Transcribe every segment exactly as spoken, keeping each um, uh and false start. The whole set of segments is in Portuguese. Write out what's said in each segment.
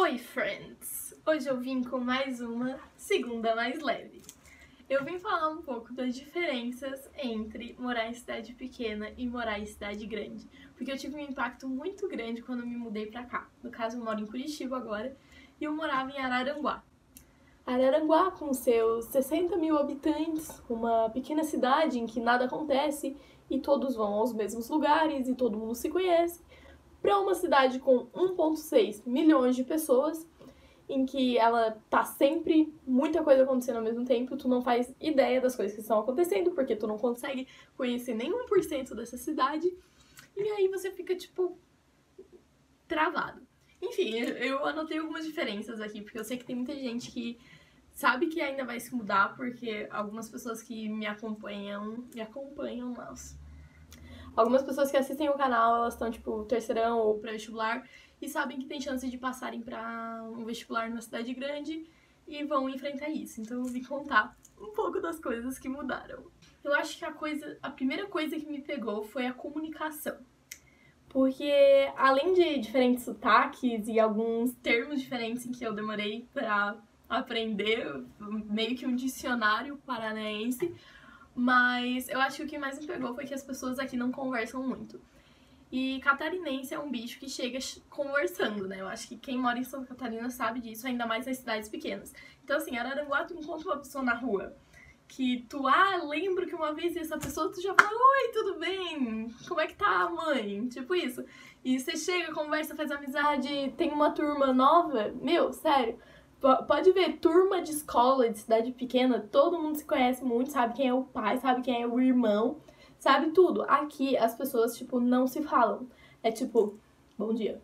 Oi, friends! Hoje eu vim com mais uma segunda mais leve. Eu vim falar um pouco das diferenças entre morar em cidade pequena e morar em cidade grande, porque eu tive um impacto muito grande quando eu me mudei pra cá. No caso, eu moro em Curitiba agora e eu morava em Araranguá. Araranguá, com seus sessenta mil habitantes, uma pequena cidade em que nada acontece e todos vão aos mesmos lugares e todo mundo se conhece, para uma cidade com um vírgula seis milhões de pessoas, em que ela tá sempre muita coisa acontecendo ao mesmo tempo, tu não faz ideia das coisas que estão acontecendo, porque tu não consegue conhecer nem um por cento dessa cidade, e aí você fica, tipo, travado. Enfim, eu anotei algumas diferenças aqui, porque eu sei que tem muita gente que sabe que ainda vai se mudar, porque algumas pessoas que me acompanham, me acompanham, nossa. Algumas pessoas que assistem o canal, elas estão, tipo, terceirão ou pré-vestibular e sabem que tem chance de passarem pra um vestibular numa cidade grande e vão enfrentar isso. Então eu vim contar um pouco das coisas que mudaram. Eu acho que a coisa, a primeira coisa que me pegou foi a comunicação. Porque além de diferentes sotaques e alguns termos diferentes em que eu demorei pra aprender, meio que um dicionário paranaense, mas eu acho que o que mais me pegou foi que as pessoas aqui não conversam muito. E catarinense é um bicho que chega conversando, né? Eu acho que quem mora em Santa Catarina sabe disso, ainda mais nas cidades pequenas. Então, assim, Araranguá, tu encontra uma pessoa na rua que tu, ah, lembro que uma vez essa pessoa, tu já fala, oi, tudo bem? Como é que tá, mãe? Tipo isso. E você chega, conversa, faz amizade, tem uma turma nova, meu, sério. Pode ver, turma de escola, de cidade pequena, todo mundo se conhece muito, sabe quem é o pai, sabe quem é o irmão, sabe tudo. Aqui, as pessoas, tipo, não se falam. É tipo, bom dia.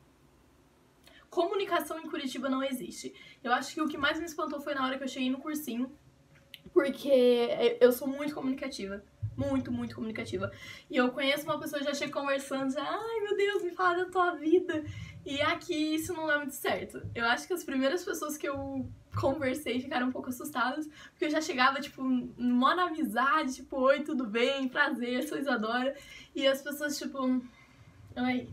Comunicação em Curitiba não existe. Eu acho que o que mais me espantou foi na hora que eu cheguei no cursinho, porque eu sou muito comunicativa. Muito, muito comunicativa. E eu conheço uma pessoa, já chega conversando, já, ai meu Deus, me fala da tua vida. E aqui isso não dá muito certo. Eu acho que as primeiras pessoas que eu conversei ficaram um pouco assustadas, porque eu já chegava, tipo, mó na amizade, tipo, oi, tudo bem, prazer, sou Isadora. E as pessoas, tipo, ai,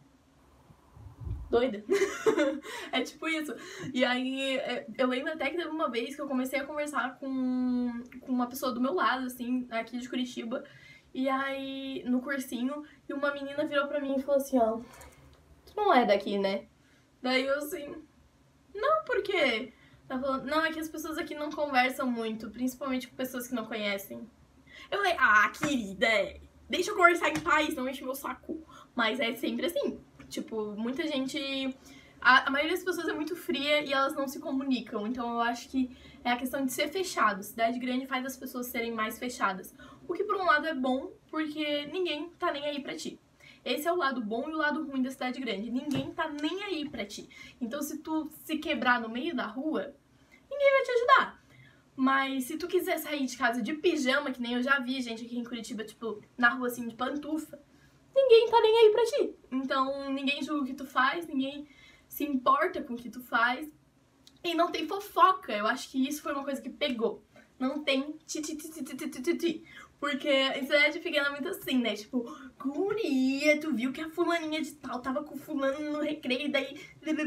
doida. É tipo isso. E aí, eu lembro até que teve uma vez que eu comecei a conversar com, com uma pessoa do meu lado, assim, aqui de Curitiba, e aí, no cursinho, e uma menina virou pra mim e falou assim, ó, tu não é daqui, né? Daí eu assim, não, por quê? Ela falou, não, é que as pessoas aqui não conversam muito, principalmente com pessoas que não conhecem. Eu falei, ah, querida, deixa eu conversar em paz, não enche meu saco. Mas é sempre assim. Tipo, muita gente... A, a maioria das pessoas é muito fria e elas não se comunicam. Então eu acho que é a questão de ser fechado. Cidade grande faz as pessoas serem mais fechadas. O que por um lado é bom, porque ninguém tá nem aí pra ti. Esse é o lado bom e o lado ruim da cidade grande. Ninguém tá nem aí pra ti. Então se tu se quebrar no meio da rua, ninguém vai te ajudar. Mas se tu quiser sair de casa de pijama, que nem eu já vi gente aqui em Curitiba, tipo, na rua assim, de pantufa, ninguém tá nem aí pra ti. Então, ninguém julga o que tu faz, ninguém se importa com o que tu faz. E não tem fofoca. Eu acho que isso foi uma coisa que pegou. Não tem ti ti ti ti ti ti ti ti. Porque em cidade pequena é muito assim, né? Tipo, guria, tu viu que a fulaninha de tal tava com fulano no recreio, daí...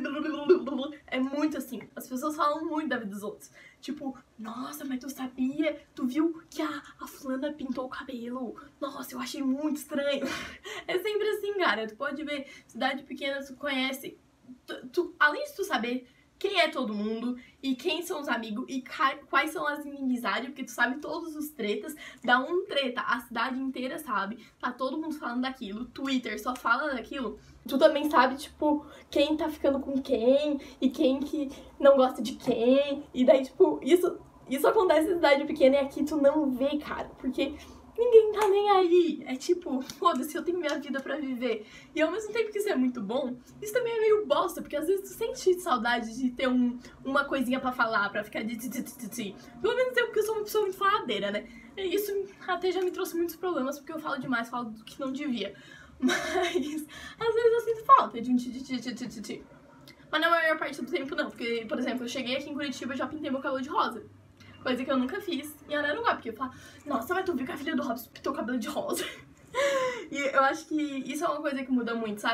É muito assim. As pessoas falam muito da vida dos outros. Tipo, nossa, mas tu sabia? Tu viu que a, a fulana pintou o cabelo? Nossa, eu achei muito estranho. É sempre assim, cara. Tu pode ver, cidade pequena, tu conhece... Tu, tu, além de tu saber quem é todo mundo e quem são os amigos e quais são as inimizades, porque tu sabe todos os tretas, dá um treta, a cidade inteira sabe, tá todo mundo falando daquilo, Twitter só fala daquilo, tu também sabe, tipo, quem tá ficando com quem e quem que não gosta de quem, e daí, tipo, isso, isso acontece em cidade pequena e aqui tu não vê, cara, porque... Ninguém tá nem aí. É tipo, foda-se, eu tenho minha vida pra viver. E ao mesmo tempo que isso é muito bom, isso também é meio bosta, porque às vezes tu sente saudade de ter um, uma coisinha pra falar, pra ficar de... Pelo menos eu, porque eu sou uma pessoa muito faladeira, né? E isso até já me trouxe muitos problemas, porque eu falo demais, falo do que não devia. Mas, às vezes eu sinto falta de um ti-ti-ti-ti-ti-ti. Mas na maior parte do tempo não, porque, por exemplo, eu cheguei aqui em Curitiba e já pintei meu cabelo de rosa. Coisa que eu nunca fiz em Araranguá, porque eu falo, nossa, mas tu viu que a filha do Robson pintou o cabelo de rosa. E eu acho que isso é uma coisa que muda muito, sabe?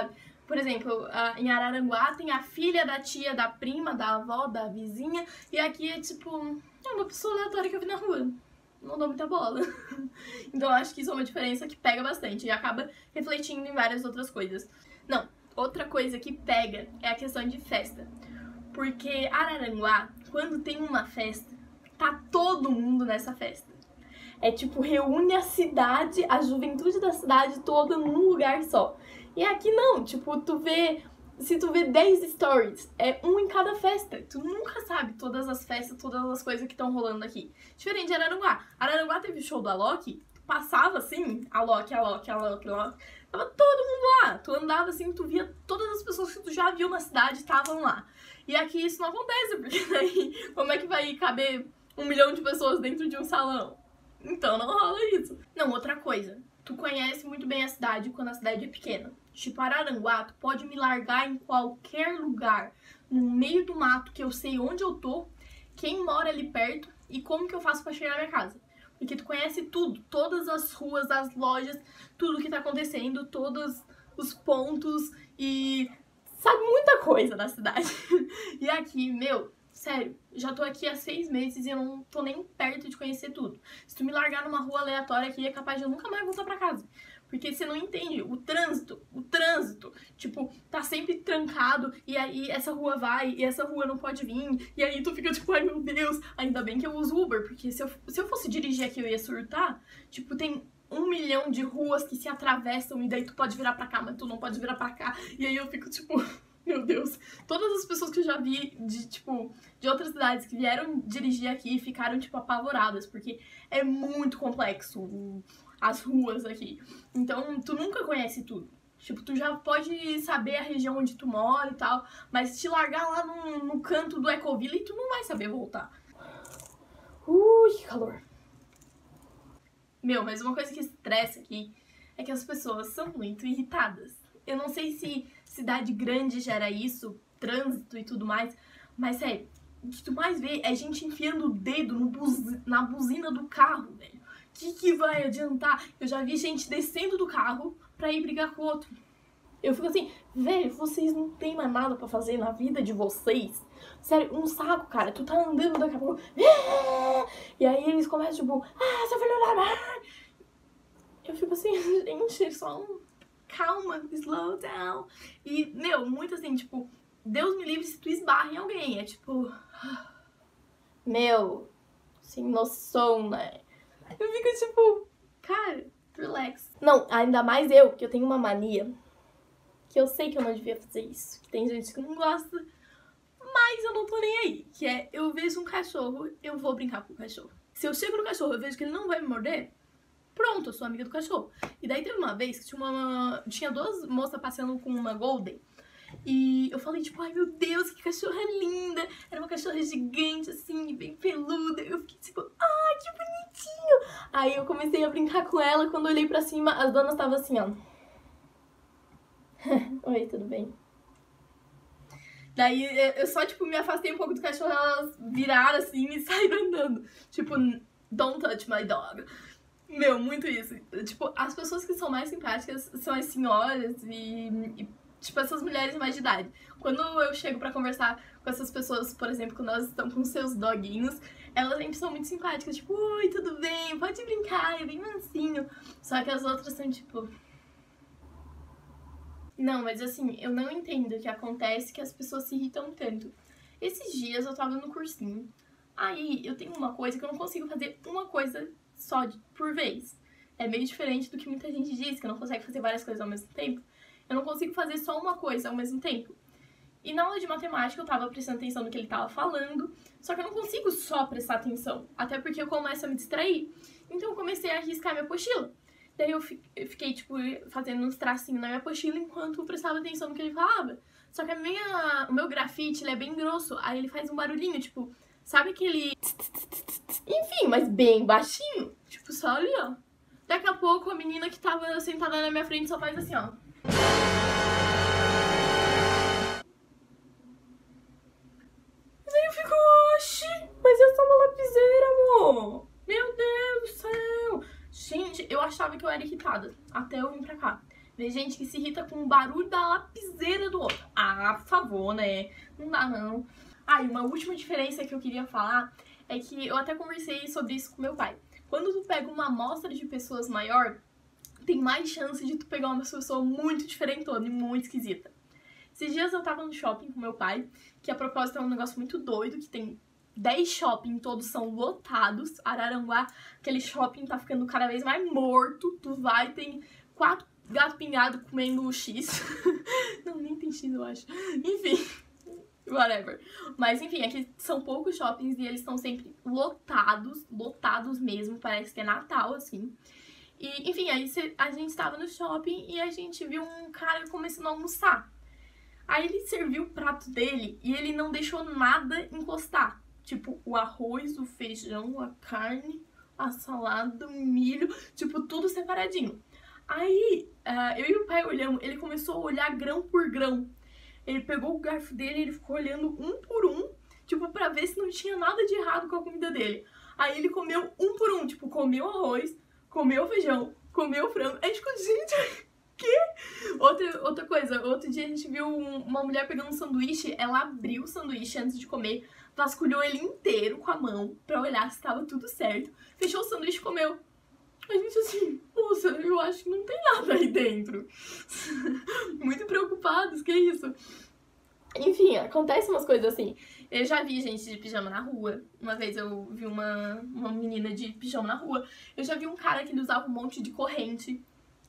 Por exemplo, em Araranguá tem a filha da tia, da prima, da avó, da vizinha, e aqui é tipo, é uma pessoa aleatória que eu vi na rua. Não dou muita bola. Então eu acho que isso é uma diferença que pega bastante e acaba refletindo em várias outras coisas. Não, outra coisa que pega é a questão de festa. Porque Araranguá, quando tem uma festa, tá todo mundo nessa festa. É tipo, reúne a cidade, a juventude da cidade toda num lugar só. E aqui não, tipo, tu vê, se tu vê dez stories, é um em cada festa. Tu nunca sabe todas as festas, todas as coisas que estão rolando aqui. Diferente de Araranguá. Araranguá teve o show do Alok, tu passava assim, Alok, Alok, Alok, Alok, tava todo mundo lá. Tu andava assim, tu via todas as pessoas que tu já viu na cidade estavam lá. E aqui isso não acontece, porque daí como é que vai caber um milhão de pessoas dentro de um salão? Então não rola isso. Não, outra coisa. Tu conhece muito bem a cidade quando a cidade é pequena. Tipo, Araranguá, tu pode me largar em qualquer lugar, no meio do mato, que eu sei onde eu tô, quem mora ali perto e como que eu faço pra chegar na minha casa. Porque tu conhece tudo, todas as ruas, as lojas, tudo que tá acontecendo, todos os pontos e sabe muita coisa da cidade. E aqui, meu, sério, já tô aqui há seis meses e eu não tô nem perto de conhecer tudo. Se tu me largar numa rua aleatória aqui, é capaz de eu nunca mais voltar pra casa. Porque você não entende o trânsito, o trânsito, tipo, tá sempre trancado e aí essa rua vai e essa rua não pode vir. E aí tu fica tipo, ai meu Deus, ainda bem que eu uso Uber, porque se eu, se eu fosse dirigir aqui eu ia surtar. Tipo, tem um milhão de ruas que se atravessam e daí tu pode virar pra cá, mas tu não pode virar pra cá. E aí eu fico tipo... Meu Deus, todas as pessoas que eu já vi de, tipo, de outras cidades que vieram dirigir aqui ficaram, tipo, apavoradas, porque é muito complexo as ruas aqui. Então, tu nunca conhece tudo. Tipo, tu já pode saber a região onde tu mora e tal, mas te largar lá no, no canto do Ecoville, tu não vai saber voltar. Ui, que calor. Meu, mas uma coisa que estressa aqui é que as pessoas são muito irritadas. Eu não sei se cidade grande gera isso, trânsito e tudo mais, mas sério, o que tu mais vê é gente enfiando o dedo no buzi- na buzina do carro, velho. O que que vai adiantar? Eu já vi gente descendo do carro pra ir brigar com o outro. Eu fico assim, velho, vocês não tem mais nada pra fazer na vida de vocês? Sério, um saco, cara. Tu tá andando daqui a pouco... E aí eles começam, tipo, ah, seu filho da mãe! Eu fico assim, gente, só um... Calma, slow down. E, meu, muito assim, tipo, Deus me livre se tu esbarra em alguém. É tipo... Meu, sem noção, né? Eu fico tipo, cara, relax. Não, ainda mais eu, que eu tenho uma mania, que eu sei que eu não devia fazer isso. Que tem gente que não gosta, mas eu não tô nem aí. Que é, eu vejo um cachorro, eu vou brincar com o cachorro. Se eu chego no cachorro e eu vejo que ele não vai me morder, pronto, eu sou amiga do cachorro. E daí teve uma vez que tinha uma... Tinha duas moças passeando com uma Golden. E eu falei, tipo, ai meu Deus, que cachorra linda. Era uma cachorra gigante, assim, bem peluda. Eu fiquei tipo, ai, que bonitinho. Aí eu comecei a brincar com ela. Quando eu olhei pra cima, as donas estavam assim, ó. Oi, tudo bem? Daí eu só, tipo, me afastei um pouco do cachorro. Elas viraram assim e saíram andando. Tipo, don't touch my dog. Meu, muito isso. Tipo, as pessoas que são mais simpáticas são as senhoras e, e tipo, essas mulheres mais de idade. Quando eu chego pra conversar com essas pessoas, por exemplo, quando elas estão com seus doguinhos, elas sempre são muito simpáticas. Tipo, oi, tudo bem? Pode brincar, é bem mansinho. Só que as outras são tipo... Não, mas assim, eu não entendo o que acontece que as pessoas se irritam tanto. Esses dias eu tava no cursinho. Aí eu tenho uma coisa que eu não consigo fazer uma coisa só de, por vez. É meio diferente do que muita gente diz, que não consegue fazer várias coisas ao mesmo tempo. Eu não consigo fazer só uma coisa ao mesmo tempo. E na aula de matemática eu tava prestando atenção no que ele tava falando, só que eu não consigo só prestar atenção, até porque eu começo a me distrair. Então eu comecei a riscar minha apostila. Daí eu fiquei, tipo, fazendo uns tracinhos na minha apostila enquanto eu prestava atenção no que ele falava. Só que a minha, o meu grafite, ele é bem grosso, aí ele faz um barulhinho, tipo, sabe aquele... Enfim, mas bem baixinho. Tipo, só ali, ó. Daqui a pouco a menina que tava sentada na minha frente só faz assim, ó. E daí eu fico, oxi, mas eu sou uma lapiseira, amor. Meu Deus do céu. Gente, eu achava que eu era irritada até eu vir pra cá. Tem gente que se irrita com o barulho da lapiseira do outro. Ah, por favor, né? Não dá, não. Ah, e uma última diferença que eu queria falar é que eu até conversei sobre isso com meu pai. Quando tu pega uma amostra de pessoas maior, tem mais chance de tu pegar uma pessoa muito diferentona e muito esquisita. Esses dias eu tava no shopping com meu pai, que a propósito é um negócio muito doido, que tem dez shopping, todos são lotados. Araranguá, aquele shopping tá ficando cada vez mais morto. Tu vai, tem quatro gatos pingados comendo X. Não, nem tem X, eu acho. Enfim, whatever. Mas enfim, aqui são poucos shoppings e eles estão sempre lotados, lotados mesmo, parece que é Natal, assim. E, enfim, aí a gente tava no shopping e a gente viu um cara começando a almoçar. Aí ele serviu o prato dele e ele não deixou nada encostar. Tipo, o arroz, o feijão, a carne, a salada, o milho, tipo, tudo separadinho. Aí, uh, eu e o pai olhamos, ele começou a olhar grão por grão. Ele pegou o garfo dele e ele ficou olhando um por um, tipo, pra ver se não tinha nada de errado com a comida dele. Aí ele comeu um por um, tipo, comeu arroz, comeu feijão, comeu frango. Aí a gente ficou, gente, que? Outra, outra coisa, outro dia a gente viu uma mulher pegando um sanduíche, ela abriu o sanduíche antes de comer, vasculhou ele inteiro com a mão pra olhar se tava tudo certo, fechou o sanduíche e comeu. A gente assim, moça, eu acho que não tem nada aí dentro. Muito preocupados, que isso? Enfim, acontecem umas coisas assim. Eu já vi gente de pijama na rua. Uma vez eu vi uma, uma menina de pijama na rua. Eu já vi um cara que ele usava um monte de corrente.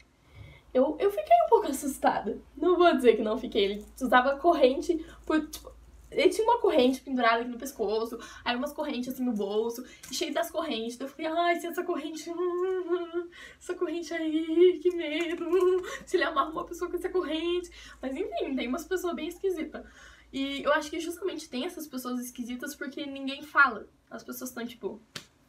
Eu, eu fiquei um pouco assustada. Não vou dizer que não fiquei. Ele usava corrente por, tipo, ele tinha uma corrente pendurada aqui no pescoço, aí umas correntes assim no bolso, cheio das correntes. Então eu fiquei, ai, se essa corrente... Essa corrente aí, que medo. Se ele amarra uma pessoa com essa corrente. Mas enfim, tem umas pessoas bem esquisitas. E eu acho que justamente tem essas pessoas esquisitas porque ninguém fala. As pessoas estão tipo...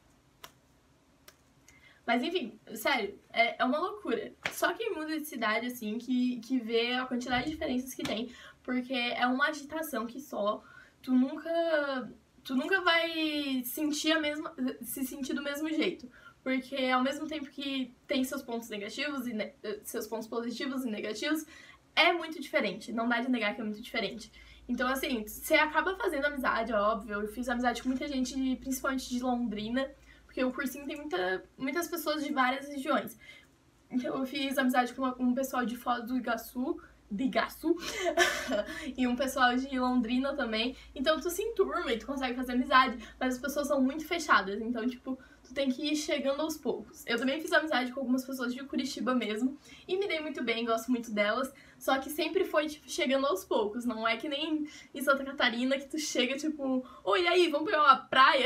Mas enfim, sério, é, é uma loucura. Só quem muda de cidade, assim, que, que vê a quantidade de diferenças que tem. Porque é uma agitação que só, tu nunca, tu nunca vai sentir a mesma, se sentir do mesmo jeito. Porque ao mesmo tempo que tem seus pontos negativos e ne- seus pontos positivos e negativos, é muito diferente. Não dá de negar que é muito diferente. Então, assim, você acaba fazendo amizade, óbvio. Eu fiz amizade com muita gente, principalmente de Londrina, porque o cursinho tem muita, muitas pessoas de várias regiões. Então eu fiz amizade com um pessoal de Foz do Iguaçu, de Iguaçu, e um pessoal de Londrina também. Então tu se enturma e tu consegue fazer amizade, mas as pessoas são muito fechadas, então tipo, tu tem que ir chegando aos poucos. Eu também fiz amizade com algumas pessoas de Curitiba mesmo, e me dei muito bem, gosto muito delas, só que sempre foi tipo, chegando aos poucos, não é que nem em Santa Catarina que tu chega tipo, oi, aí, vamos pegar uma praia?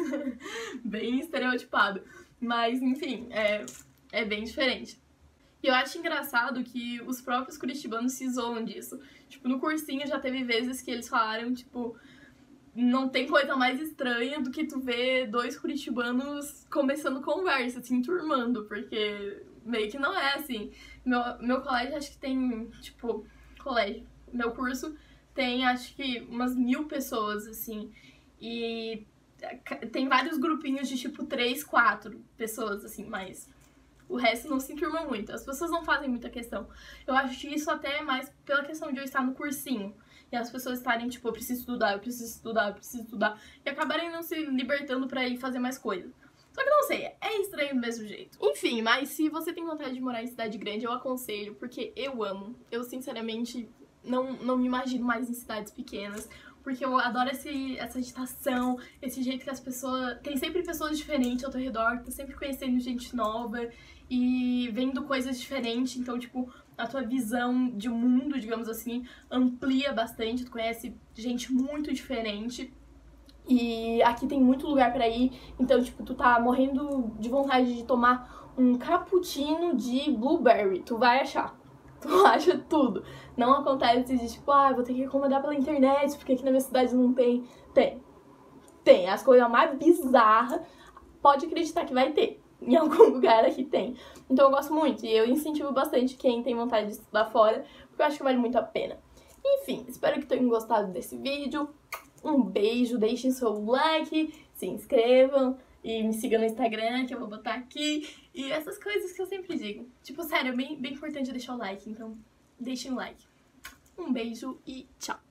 Bem estereotipado, mas enfim, é, é bem diferente. E eu acho engraçado que os próprios curitibanos se zoam disso. Tipo, no cursinho já teve vezes que eles falaram, tipo, não tem coisa mais estranha do que tu ver dois curitibanos começando conversa, se enturmando, porque meio que não é assim. Meu, meu colégio acho que tem, tipo, colégio, meu curso tem acho que umas mil pessoas, assim, e tem vários grupinhos de tipo três, quatro pessoas, assim, mas... O resto não se enturma muito, as pessoas não fazem muita questão. Eu acho que isso até é mais pela questão de eu estar no cursinho. E as pessoas estarem tipo, eu preciso estudar, eu preciso estudar, eu preciso estudar. E acabarem não se libertando pra ir fazer mais coisas. Só que não sei, é estranho do mesmo jeito. Enfim, mas se você tem vontade de morar em cidade grande, eu aconselho, porque eu amo. Eu sinceramente não, não me imagino mais em cidades pequenas. Porque eu adoro esse, essa agitação, esse jeito que as pessoas... Tem sempre pessoas diferentes ao teu redor, tá sempre conhecendo gente nova e vendo coisas diferentes. Então, tipo, a tua visão de mundo, digamos assim, amplia bastante. Tu conhece gente muito diferente. E aqui tem muito lugar pra ir. Então, tipo, tu tá morrendo de vontade de tomar um cappuccino de blueberry. Tu vai achar. Tu acha tudo. Não acontece de tipo, ah, vou ter que encomendar pela internet, porque aqui na minha cidade não tem. Tem. Tem. As coisas mais bizarras, pode acreditar que vai ter. Em algum lugar aqui tem. Então eu gosto muito. E eu incentivo bastante quem tem vontade de estudar fora, porque eu acho que vale muito a pena. Enfim, espero que tenham gostado desse vídeo. Um beijo, deixem seu like, se inscrevam. E me siga no Instagram, que eu vou botar aqui. E essas coisas que eu sempre digo. Tipo, sério, é bem, bem importante deixar o like. Então, deixem o like. Um beijo e tchau!